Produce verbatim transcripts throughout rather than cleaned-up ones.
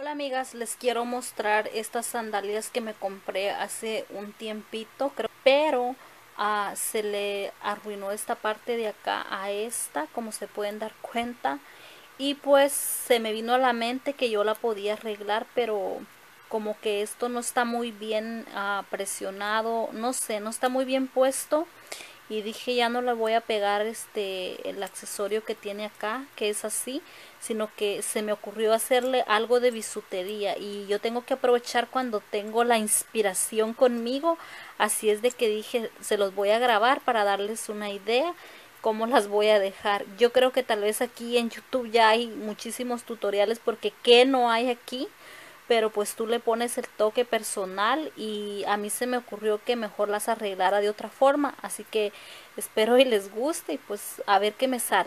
Hola amigas, les quiero mostrar estas sandalias que me compré hace un tiempito, creo, pero ah, se le arruinó esta parte de acá a esta, como se pueden dar cuenta, y pues se me vino a la mente que yo la podía arreglar, pero como que esto no está muy bien ah, presionado, no sé, no está muy bien puesto. Y dije, ya no le voy a pegar este el accesorio que tiene acá, que es así, sino que se me ocurrió hacerle algo de bisutería y yo tengo que aprovechar cuando tengo la inspiración conmigo. Así es de que dije, se los voy a grabar para darles una idea cómo las voy a dejar. Yo creo que tal vez aquí en YouTube ya hay muchísimos tutoriales, porque ¿qué no hay aquí? Pero pues tú le pones el toque personal y a mí se me ocurrió que mejor las arreglara de otra forma, así que espero y les guste y pues a ver qué me sale.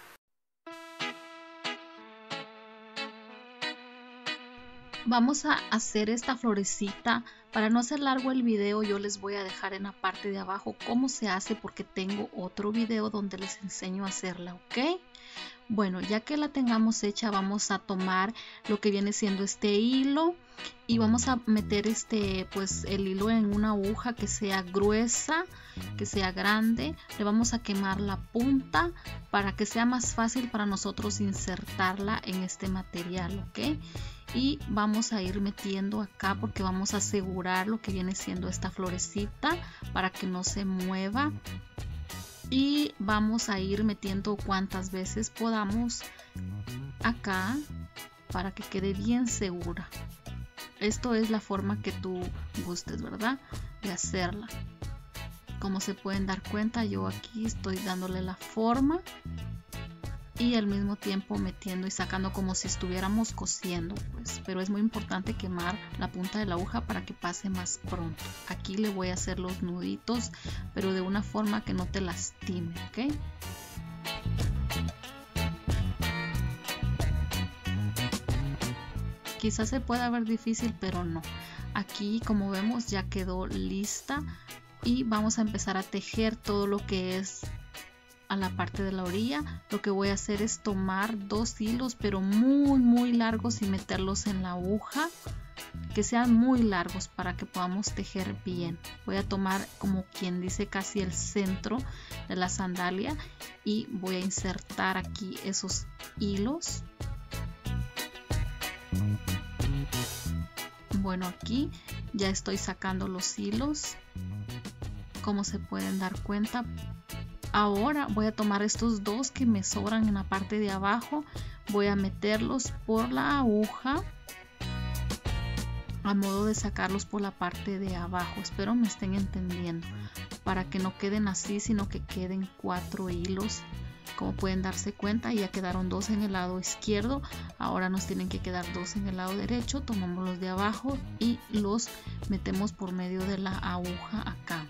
Vamos a hacer esta florecita. Para no hacer largo el video, yo les voy a dejar en la parte de abajo cómo se hace, porque tengo otro video donde les enseño a hacerla, ¿ok? Bueno, ya que la tengamos hecha, vamos a tomar lo que viene siendo este hilo y vamos a meter este pues el hilo en una aguja que sea gruesa, que sea grande. Le vamos a quemar la punta para que sea más fácil para nosotros insertarla en este material, ¿ok? Y vamos a ir metiendo acá porque vamos a asegurar lo que viene siendo esta florecita para que no se mueva. Y vamos a ir metiendo cuantas veces podamos acá para que quede bien segura. Esto es la forma que tú gustes, ¿verdad? De hacerla. Como se pueden dar cuenta, yo aquí estoy dándole la forma y al mismo tiempo metiendo y sacando como si estuviéramos cosiendo, pues. Pero es muy importante quemar la punta de la aguja para que pase más pronto. Aquí le voy a hacer los nuditos, pero de una forma que no te lastime, ¿ok? Quizás se pueda ver difícil, pero no. Aquí, como vemos, ya quedó lista y vamos a empezar a tejer todo lo que es a la parte de la orilla. Lo que voy a hacer es tomar dos hilos, pero muy muy largos, y meterlos en la aguja, que sean muy largos para que podamos tejer bien. Voy a tomar, como quien dice, casi el centro de la sandalia y voy a insertar aquí esos hilos. Bueno, aquí ya estoy sacando los hilos, como se pueden dar cuenta. Ahora voy a tomar estos dos que me sobran en la parte de abajo, voy a meterlos por la aguja a modo de sacarlos por la parte de abajo. Espero me estén entendiendo, para que no queden así, sino que queden cuatro hilos. Como pueden darse cuenta, ya quedaron dos en el lado izquierdo, ahora nos tienen que quedar dos en el lado derecho. Tomamos los de abajo y los metemos por medio de la aguja acá.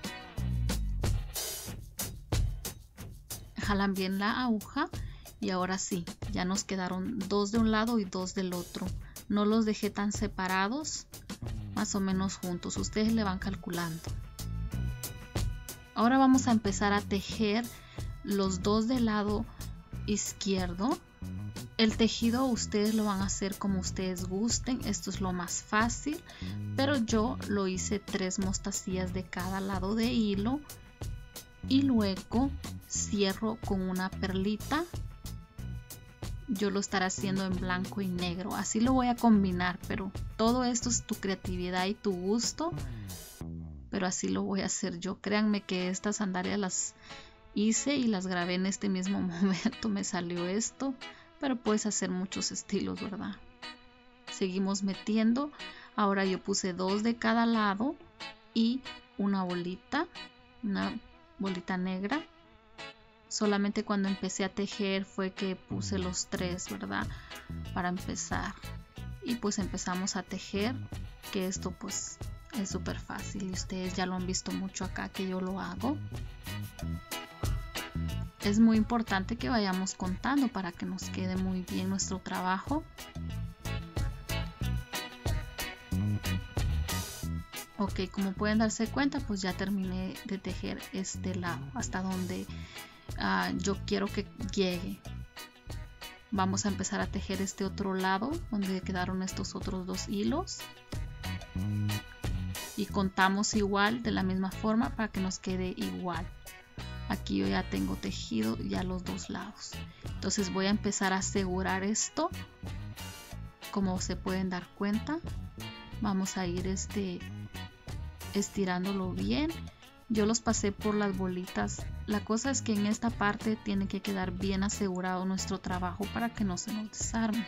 Jalan bien la aguja y ahora sí, ya nos quedaron dos de un lado y dos del otro. No los dejé tan separados, más o menos juntos, ustedes le van calculando. Ahora vamos a empezar a tejer los dos del lado izquierdo. El tejido ustedes lo van a hacer como ustedes gusten, esto es lo más fácil, pero yo lo hice tres mostacillas de cada lado de hilo y luego cierro con una perlita. Yo lo estaré haciendo en blanco y negro, así lo voy a combinar, pero todo esto es tu creatividad y tu gusto, pero así lo voy a hacer yo. Créanme que estas sandalias las hice y las grabé en este mismo momento, me salió esto, pero puedes hacer muchos estilos, ¿verdad? Seguimos metiendo. Ahora yo puse dos de cada lado y una bolita, una bolita negra. Solamente cuando empecé a tejer fue que puse los tres, ¿verdad? Para empezar. Y pues empezamos a tejer, que esto pues es súper fácil y ustedes ya lo han visto mucho acá que yo lo hago. Es muy importante que vayamos contando para que nos quede muy bien nuestro trabajo. Ok, como pueden darse cuenta, pues ya terminé de tejer este lado hasta donde uh, yo quiero que llegue. Vamos a empezar a tejer este otro lado donde quedaron estos otros dos hilos y contamos igual de la misma forma para que nos quede igual. Aquí yo ya tengo tejido ya los dos lados, entonces voy a empezar a asegurar esto. Como se pueden dar cuenta, vamos a ir este estirándolo bien. Yo los pasé por las bolitas. La cosa es que en esta parte tiene que quedar bien asegurado nuestro trabajo para que no se nos desarme.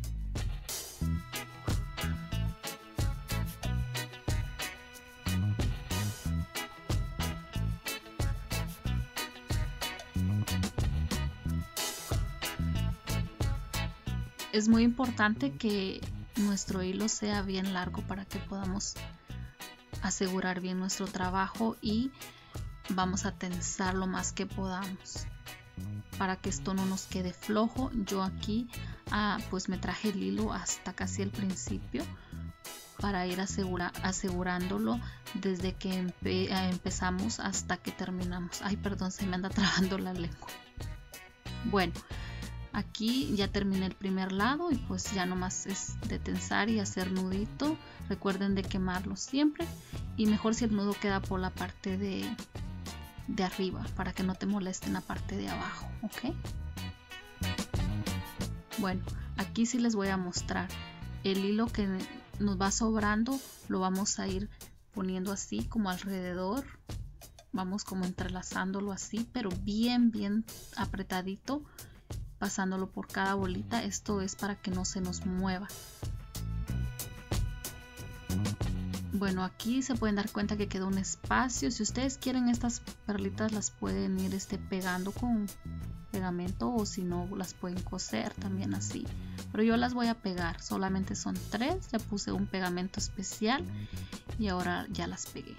Es muy importante que nuestro hilo sea bien largo para que podamos asegurar bien nuestro trabajo, y vamos a tensar lo más que podamos para que esto no nos quede flojo. Yo aquí ah, pues me traje el hilo hasta casi el principio para ir asegura, asegurándolo desde que empe empezamos hasta que terminamos. Ay, perdón, se me anda trabando la lengua. Bueno, aquí ya terminé el primer lado y pues ya nomás es de tensar y hacer nudito. Recuerden de quemarlo siempre, y mejor si el nudo queda por la parte de, de arriba para que no te moleste en la parte de abajo, ¿ok? Bueno, aquí sí les voy a mostrar el hilo que nos va sobrando. Lo vamos a ir poniendo así como alrededor. Vamos como entrelazándolo así, pero bien bien apretadito, pasándolo por cada bolita. Esto es para que no se nos mueva. Bueno, aquí se pueden dar cuenta que quedó un espacio. Si ustedes quieren, estas perlitas las pueden ir este, pegando con pegamento, o si no las pueden coser también así, pero yo las voy a pegar. Solamente son tres, ya puse un pegamento especial y ahora ya las pegué.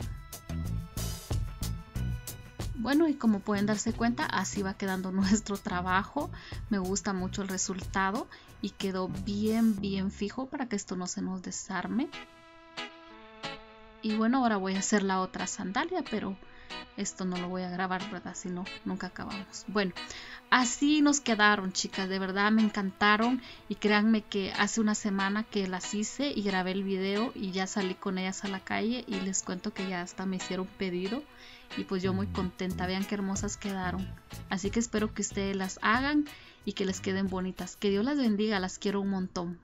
Bueno, y como pueden darse cuenta, así va quedando nuestro trabajo. Me gusta mucho el resultado y quedó bien bien fijo para que esto no se nos desarme. Y bueno, ahora voy a hacer la otra sandalia, pero esto no lo voy a grabar, ¿verdad? Si no, nunca acabamos. Bueno, así nos quedaron, chicas. De verdad me encantaron, y créanme que hace una semana que las hice y grabé el video y ya salí con ellas a la calle, y les cuento que ya hasta me hicieron pedido. Y pues yo muy contenta, vean qué hermosas quedaron. Así que espero que ustedes las hagan y que les queden bonitas. Que Dios las bendiga, las quiero un montón.